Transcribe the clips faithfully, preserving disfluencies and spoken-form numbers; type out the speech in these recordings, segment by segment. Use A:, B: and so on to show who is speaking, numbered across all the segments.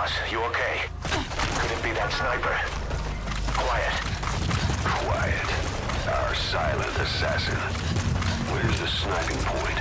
A: boss. You okay? Could it be that sniper? Quiet.
B: Quiet. Our silent assassin. Where's the sniping point?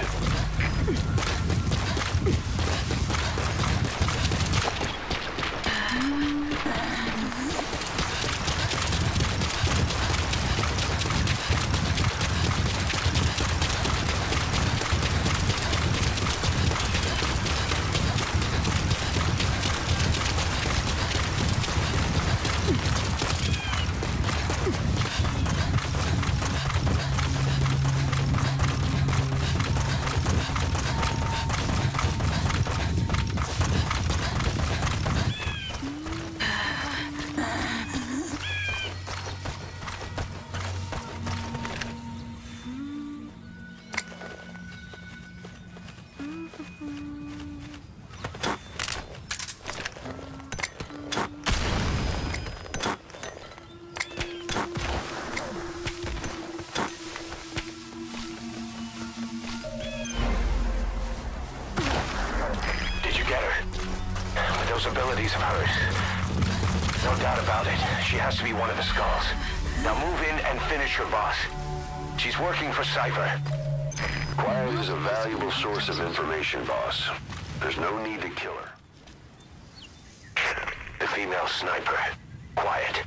A: Abilities of hers. No doubt about it. She has to be one of the skulls. Now move in and finish your boss. She's working for Cypher.
B: Quiet is a valuable source of information, boss. There's no need to kill her.
A: The female sniper. Quiet.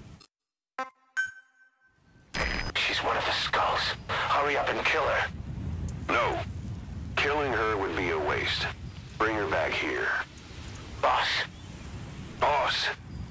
A: She's one of the skulls. Hurry up and kill her.
B: No. Killing her would be a waste. Bring her back here.
A: Boss.
B: Boss.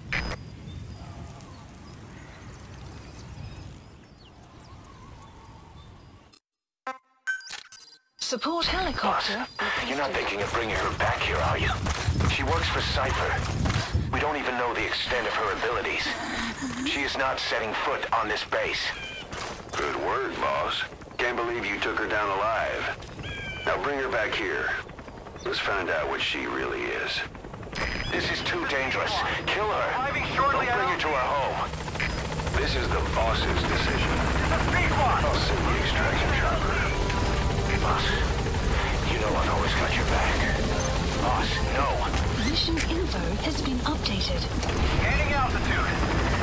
C: Support helicopter?
A: Boss, you're not thinking of bringing her back here, are you? She works for Cypher. We don't even know the extent of her abilities. She is not setting foot on this base.
B: Good word, boss. Can't believe you took her down alive. Now bring her back here. Let's find out what she really is.
A: This is too dangerous. Kill her. Don't bring her to our home.
B: This is the boss's decision. I'll send the extraction chopper.
A: Boss, you know I've always got your back. Boss, no.
C: Mission info has been updated.
A: Gaining altitude.